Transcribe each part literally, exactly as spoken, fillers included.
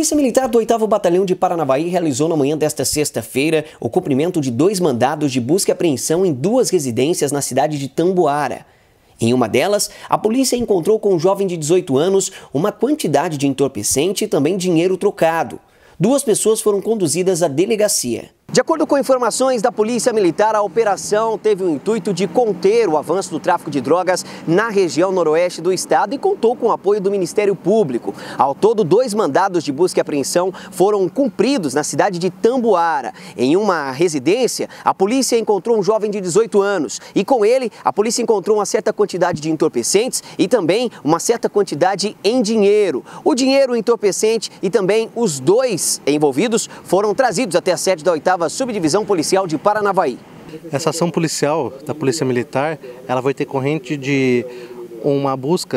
Polícia Militar do oitavo Batalhão de Paranavaí realizou na manhã desta sexta-feira o cumprimento de dois mandados de busca e apreensão em duas residências na cidade de Tamboara. Em uma delas, a polícia encontrou com um jovem de dezoito anos uma quantidade de entorpecente e também dinheiro trocado. Duas pessoas foram conduzidas à delegacia. De acordo com informações da Polícia Militar, a operação teve o intuito de conter o avanço do tráfico de drogas na região noroeste do estado e contou com o apoio do Ministério Público. Ao todo, dois mandados de busca e apreensão foram cumpridos na cidade de Tamboara. Em uma residência, a polícia encontrou um jovem de dezoito anos e com ele, a polícia encontrou uma certa quantidade de entorpecentes e também uma certa quantidade em dinheiro. O dinheiro, o entorpecente e também os dois envolvidos foram trazidos até a sede da oitava Subdivisão Policial de Paranavaí. Essa ação policial da Polícia Militar, ela vai ter corrente de uma busca,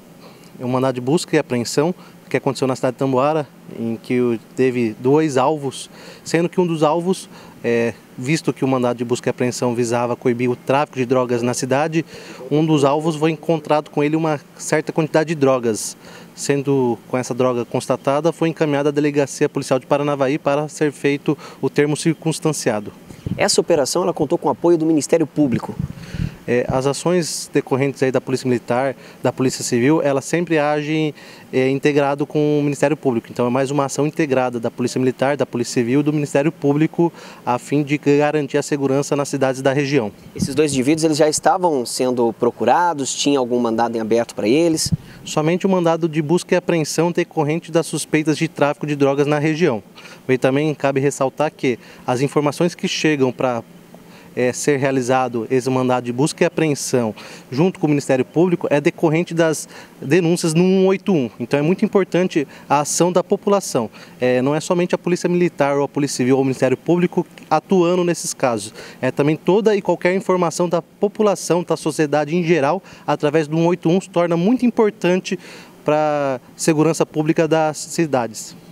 um mandado de busca e apreensão que aconteceu na cidade de Tamboara, em que teve dois alvos, sendo que um dos alvos, é, visto que o mandado de busca e apreensão visava coibir o tráfico de drogas na cidade, um dos alvos foi encontrado com ele uma certa quantidade de drogas. Sendo com essa droga constatada, foi encaminhada à Delegacia Policial de Paranavaí para ser feito o termo circunstanciado. Essa operação ela contou com o apoio do Ministério Público. É, as ações decorrentes aí da Polícia Militar, da Polícia Civil, elas sempre agem é, integrado com o Ministério Público. Então é mais uma ação integrada da Polícia Militar, da Polícia Civil e do Ministério Público a fim de garantir a segurança nas cidades da região. Esses dois indivíduos eles já estavam sendo procurados? Tinha algum mandado em aberto para eles? Somente o mandado de busca e apreensão decorrente das suspeitas de tráfico de drogas na região. E também cabe ressaltar que as informações que chegam para É, ser realizado esse mandado de busca e apreensão junto com o Ministério Público é decorrente das denúncias no cento e oitenta e um. Então é muito importante a ação da população. É, não é somente a Polícia Militar ou a Polícia Civil ou o Ministério Público atuando nesses casos. É também toda e qualquer informação da população, da sociedade em geral, através do cento e oitenta e um, se torna muito importante para a segurança pública das cidades.